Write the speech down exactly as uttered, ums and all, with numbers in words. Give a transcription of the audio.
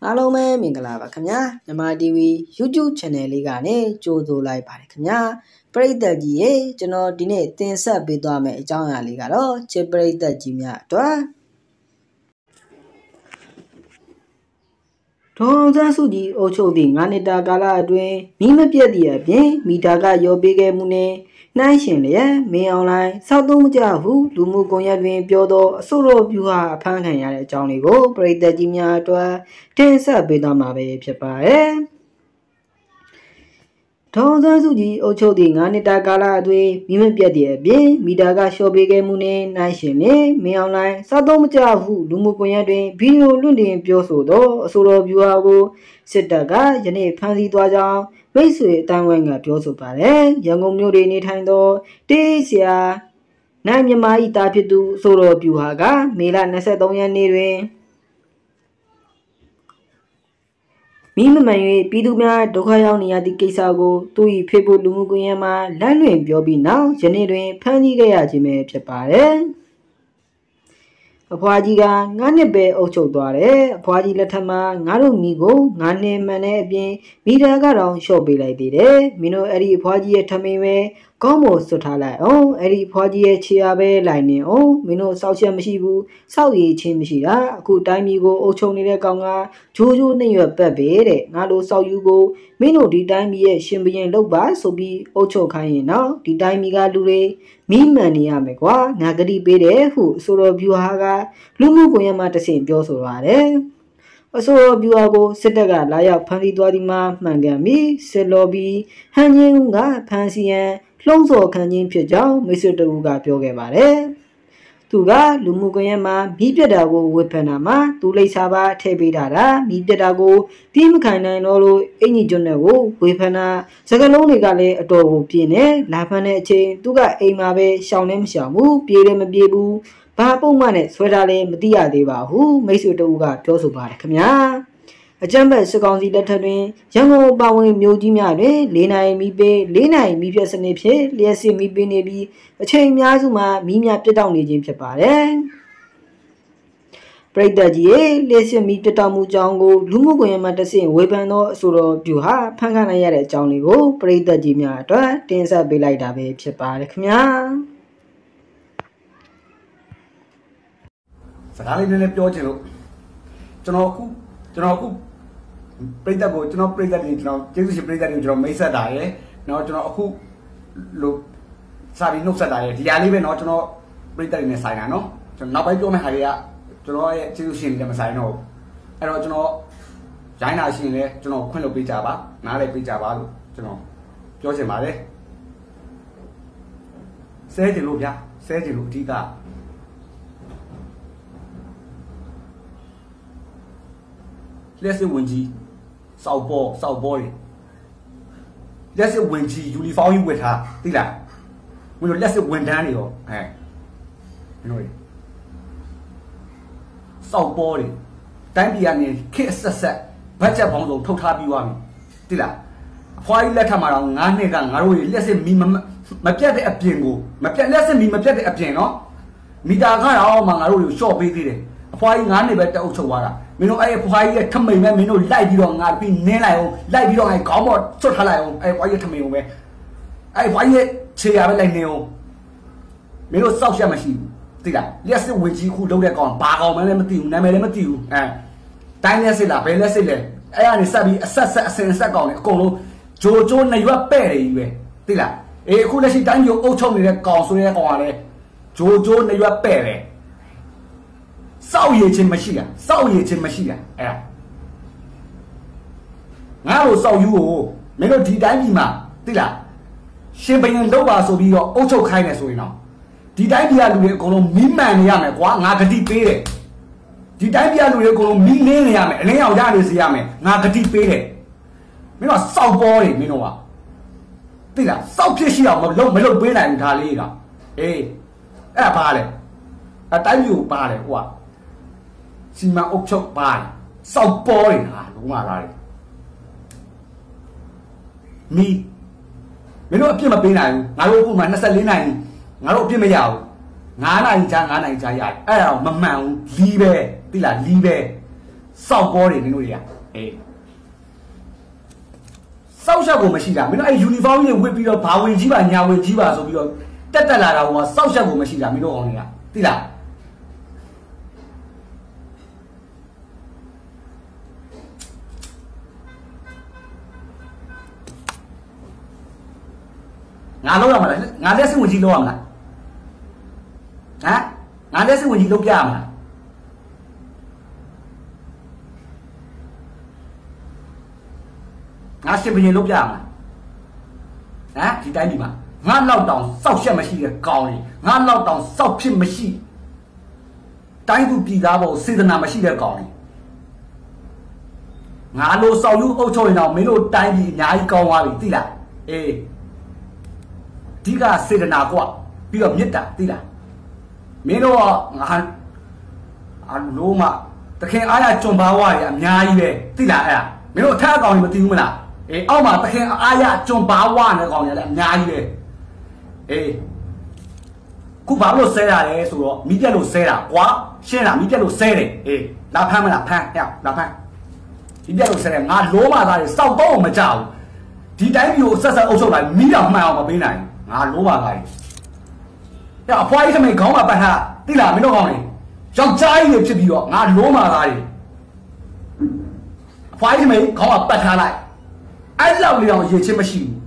အားလုံးပဲမင်္ဂလာပါခင်ဗျာမြန်မာ တီဗီ YouTube Channel လေးကနေကြိုဆိုလိုက်ပါတယ်ခင်ဗျာပရိသတ်ကြီးရေကျွန်တော်ဒီနေ့တင်ဆက်ပေးသွားမယ့်အကြောင်းအရာလေးကတော့ချစ်ပရိသတ်ကြီးများအတွက်ဒေါ်အောင်ဆန်းစုကြည်အုပ်ချုပ်သည့်ငါးနှစ်တာကာလအတွင်းမိမပြတ်သည့်အပြင်မိသားကရောပေးခဲ့မှုနဲ့နှိုင်းရှင်လျက်မင်းအွန်လိုင်းစောက်သုံးမကြဟုလူမှုကွန်ရက်တွင်ပြောသောအဆိုတော်ဗျူဟာအဖမ်းခံရတဲ့အကြောင်းလေးကိုပရိသတ်ကြီးများအတွက်တင်ဆက်ပေးသွားမှာပဲဖြစ်ပါတယ်။ဒေါ်အောင်ဆန်းစုကြည်အုပ်ချုပ်သည့်ငါးနှစ်တာကာလအတွင်းမိမပြတ်သည့်အပြင်မိသားကလျှော်ပေးခဲ့မှုနဲ့နှိုင်းရှင်လျက်မင်းအွန်လိုင်းစောက်သုံးမကြဟုလူမှုကွန်ရက်တွင်ဗီဒီယိုလွှင့်တင်ပြောဆိုသောအဆိုတော်ဗျူဟာကိုစစ်တပ်ကယနေ့ဖမ်းဆီးသွားကြောင်းမိတ်ဆွေအတိုင်းဝိုင်းကပြောဆိုပါတယ်ရန်ကုန်မြို့တွင်နေထိုင်သောတေးဆရာနိုင်မြမာဤသားဖြစ်သူအဆိုတော်ဗျူဟာကမေလ၂၃ရက်နေ့တွင်မိမမှန်၍ပြည်သူများဒုက္ခရောက်နေရသည့်ကိစ္စကိုသူ၏ဖေဖို့လူမှုကွန်ရက်မှာလမ်းလွင်ပြောပြီးနောက်ယနေ့တွင်ဖမ်းဆီးခဲ့ရခြင်းပဲဖြစ်ပါတယ်အဖွားကြီးကငါးနှစ်ပဲအုပ်ချုပ်သွားတယ်အဖွားကြီးလက်ထက်မှာငါတို့မိကိုငါးနှစ်မှန်တဲ့အပြင်မိသားကတော့လျှော့ပေးလိုက်သေးတယ်မင်းတို့အဲ့ဒီအဖွားကြီးရဲ့ထမင်းပဲကောင်းမို့စွတ်ထားလိုက်အောင်အဲ့ဒီအဖွားကြီးရဲ့ခြေအားပဲလိုက်နေအောင်မင်းတို့စောက်ချက်မရှိဘူးစောက်ရည်ချင်းမရှိတာအခုတိုင်းပြည်ကိုအုပ်ချုပ်နေတဲ့ကောင်ကဂျိုးဂျိုးနှိမ့်ရွက်ပတ်ပဲတဲ့ငါတို့စောက်ယူကိုမင်းတို့ဒီတိုင်းပြည်ရဲ့ရှင်ဘရင်လုပ်ပါဆိုပြီးအုပ်ချုပ်ခိုင်းရင်တော့ဒီတိုင်းပြည်ကလူတွေမိမှန်နေရမယ်ကွာငါဂတိပေးတယ်ဟုဆိုတော်ဗျူဟာကလူမှုကွန်ရက်မှာတဆင့်ပြောဆိုရတယ်အဆိုတော်ဗျူဟာကိုစစ်တပ်ကလာရောက်ဖမ်းဆီးသွားသည်မှာမှန်ကန်ပြီးစစ်လော်ဘီဟန်ချင်းကဖမ်းဆီးရန်လှုံ့ဆော်ခံခြင်းဖြစ်ကြောင်းမိတ်ဆွေတဦးကပြောခဲ့ပါတယ်သူကလူမှုကွန်ရက်မှာမိပြက်တာကိုဝေဖန်တာမှာသူလိပ်စာပါထည့်ပေးတာတာမိပြက်တာကိုပြီးမခံနိုင်တော့လို့အင်ကြီးကျွန်းတဲ့ကိုဝေဖန်တာစကလုံးတွေကလည်းအတော်ကိုပြင်းနေလာဖမ်းတဲ့အချိန်သူကအိမ်မှာပဲရှောင်လည်းမရှောင်ဘူးပြေးလည်းမပြေးဘူးဘာပုံမှန်နဲ့ဆွဲထားလဲမသိရသေးပါဘူးမိတ်ဆွေတဦးကပြောဆိုပါတယ်ခင်ဗျာအကြမ်းဖက်စစ်ကောင်စီလက်ထက်တွင်ရန်ကုန်ပါဝင်မြို့ကြီးများတွင်၄နိုင်မီပေး၄နိုင်မီဖြတ်စနစ်ဖြင့်လျှက်စစ်မီပေးနေပြီးအချိန်အများစုမှာမီးများပြတ်တောက်နေခြင်းဖြစ်ပါတယ်ပရိသတ်ကြီးရဲ့လျှက်စစ်မီးပြတ်တောက်မှုကြောင့်ကိုလူမှုကွန်ရက်မှာတဆင့်ဝေဖန်သောအဆိုတော်ဗျူဟာဖန်ခါနိုင်ရတဲ့အကြောင်းလေးကိုပရိသတ်ကြီးများအတွက်တင်ဆက်ပေးလိုက်တာပဲဖြစ်ပါတယ်ခင်ဗျာစကားလေးနည်းနည်းပြောချင်လို့ကျွန်တော်အခုကျွန်တော်အခုပြိတ္တကိုကျွန်တော်ပြိတ္တတွေကျွန်တော်ကျေးဇူးရှင်ပြိတ္တတွေကျွန်တော်မိတ်ဆက်တာရယ်နော်ကျွန်တော်အခုလို့စာပြီးနှုတ်ဆက်တာရယ်ဒီဟာလေးပဲနော်ကျွန်တော်ပြိတ္တတွေနဲ့ဆိုင်တာနော်ကျွန်တော်နောက်ပိုင်းပြောမယ့်ဟာတွေကကျွန်တော်ရဲ့ကျေးဇူးရှင်တွေမဆိုင်တော့အဲ့တော့ကျွန်တော်ရိုင်းတာရှင်လဲကျွန်တော်ခွင့်လုပ်ပေးကြပါနားလည်းပေးကြပါလို့ကျွန်တော်ပြောချင်ပါတယ်ဆဲကြလို့ဗျာဆဲကြလို့အဓိကလက်စစ်ဝင်ကြီးစောက်ပေါ်စောက်ပေါ်တွေလက်စစ်ဝင်ကြီးယူနီဖောင်းကြီးဝတ်ထားသိလားမင်းတို့လက်စစ်ဝန်ထမ်းတွေရောအဲမင်းတို့စောက်ပေါ်တွေတိုင်းပြည်ကနေခက်ဆက်ဆက်ဘတ်ဂျက်ပေါင်းစုံထုတ်ထားပြီးသွားပြီသိလားအဖွားကြီးလက်ထက်မှာတော့ငါးနှစ်ကငါတို့လက်စစ်မီမမပြတ်တဲ့အပြင်ကိုမပြတ်လက်စစ်မီမပြတ်တဲ့အပြင်နော်မီတာကတော့မှငါတို့ကိုရှော့ပေးသေးတယ်အဖွားကြီးငါးနှစ်ပဲတက်အုပ်ချုပ်သွားတာမင်းတို့အဲ့ဖွားကြီးရဲ့ထမိန်ပဲမင်းတို့လိုက်ပြီးတော့ငါပြီးနင်းလိုက်အောင်လိုက်ပြီးတော့အဲ့ခေါင်းပေါ်ဆွတ်ထားလိုက်အောင်အဲ့ဖွားကြီးထမိန်အောင်ပဲအဲ့ဖွားကြီးရဲ့ခြေရပဲလိုက်နေအောင်မင်းတို့စောက်ရက်မရှိဘူးသိလားလက်စစ်ဝင်ကြီးခုလုံးတဲ့ကောင်ဘာကောင်မှလည်းမသိဘူးနာမည်လည်းမသိဘူးအဲတိုင်းလက်စစ်လားဘယ်လက်စစ်လဲအဲ့ကနေဆက်ပြီးအဆက်ဆက်အစင်ဆက်ကောင်တွေအကုန်လုံးဂျိုဂျိုနေရွက်ပဲ့တယ်ကြီးပဲသိလားအေးအခုလက်ရှိတိုင်းမျိုးအုပ်ချုပ်နေတဲ့ကောင်ဆိုတဲ့ကောင်ကလည်းဂျိုဂျိုနေရွက်ပဲ့တယ်စောက်ရည်ချင်းမရှိတာစောက်ရည်ချင်းမရှိတာအဲ့ဒါငါ့ကိုစောက်ယူကိုမင်းတို့ဒီတိုင်းပြည်မှာသိလားရှင်ဘရင်လောက်ပါဆိုပြီးတော့အုပ်ချုပ်ခိုင်းတယ်ဆိုရင်တော့ဒီတိုင်းပြည်ကလူတွေအကုန်လုံးမီးမှန်နေရမယ်ကွာငါဂတိပေးတယ်ဒီတိုင်းပြည်ကလူတွေအကုန်လုံးမီးလင်းနေရမယ်အလင်းအောင်ရနေစေရမယ်ငါဂတိပေးတယ်မင်းတို့စောက်ပေါ်တယ်မင်းတို့ကသိလားစောက်ဖြစ်ရှိအောင်မလုပ်မလုပ်ပေးနိုင်ဘူးဒါလေးကအေးအဲ့ဒါပါလေအတိုင်းပြည်ကိုပါလေကွာစီမံအုပ်ချုပ်ပါစောက်ပေါ်တယ်ဟာလုံးဝလားတယ်မီမင်းတို့အပြစ်မပေးနိုင်ဘူးငါတို့အခုမှ၂၄နိုင်ငါတို့အပြစ်မရဘူး9နိုင်ချာ9နိုင်ချာရတယ်အဲ့ဒါတော့မမှန်ဘူးလီးပဲသိလားလီးပဲစောက်ပေါ်တယ်နင်တို့တွေကအေးစောက်ရှောက်ကိုမရှိတာမင်းတို့အဲ့ယူနီဖောင်းကြီးဝတ်ပြီးတော့ဘာဝင်ကြီးပါညာဝင်ကြီးပါဆိုပြီးတော့တက်တက်လာတာကစောက်ရှောက်ကိုမရှိတာမင်းတို့အောင်တွေကသိလားငါလောက်ရမှာလားငါလက်စင်ဝင်ကြီးလောက်ရမှာလားဟမ်ငါလက်စင်ဝင်ကြီးလောက်ပြရမှာလားငါရှင်ဘရင်လောက်ပြရမှာလားဟမ်ဒီတိုင်းဒီမှာငါလောက်တောင်စောက်ရှက်မရှိတဲ့ကောင်းလေငါလောက်တောင်စောက်ဖြစ်မရှိတိုင်းသူပြည်သားပေါ်စေတနာမရှိတဲ့ကောင်းလေငါလိုစောက်လူအုပ်ချုပ်ရင်တော့မင်းတို့တိုင်းပြည်အများကြီးကောင်းသွားပြီသိလားအေးဒီကစေတနာကွာပြီးတော့မေတ္တာသိလားမင်းတို့ကငါအလုံးမတခင်အားရကြွန်ပါဝါရအများကြီးပဲသိလားအဲ့ဒါမင်းတို့အထက်အကောင်ကြီးမသိဘူးမလားအေးအောက်မှာတခင်အားရကြွန်ပါဝါနဲ့ကောင်ရလည်းအများကြီးပဲအေးခုဘာလို့ဆဲရလဲဆိုတော့မိပြက်လို့ဆဲတာကွာရှင်းလားမိပြက်လို့ဆဲတယ်အေးလာဖမ်းမလားဖမ်းဟဲ့လာဖမ်းမိပြက်လို့ဆဲတယ်ငါလုံးမသားတွေစောက်တော့မကြဘူးဒီတိုင်းမျိုးဆက်ဆက်အုပ်ချုပ်လိုက်မိတော့မှန်အောင်မပေးနိုင်ငါလုံးပါသားတွေအဲ့အဖွားကြီးသမီးခေါင်းမှာပတ်ထားသိလားမင်းတို့ကောင်းလေယောက်ျားကြီးတွေဖြစ်ပြီးတော့ငါလုံးပါသားတွေအဖွားကြီးသမီးခေါင်းမှာပတ်ထားလိုက်အဲ့လောက်လေးအောင်ရေချင်းမရှိဘူး